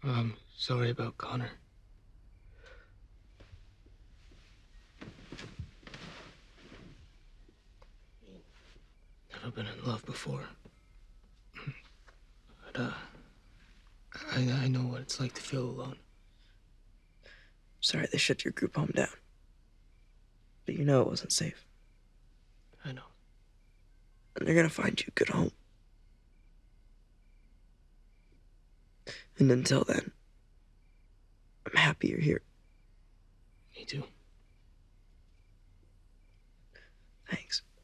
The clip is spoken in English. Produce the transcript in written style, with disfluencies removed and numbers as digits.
Sorry about Connor. Never been in love before. But, I know what it's like to feel alone. Sorry they shut your group home down. But you know it wasn't safe. I know. And they're gonna find you a good home. And until then, I'm happy you're here. Me too. Thanks.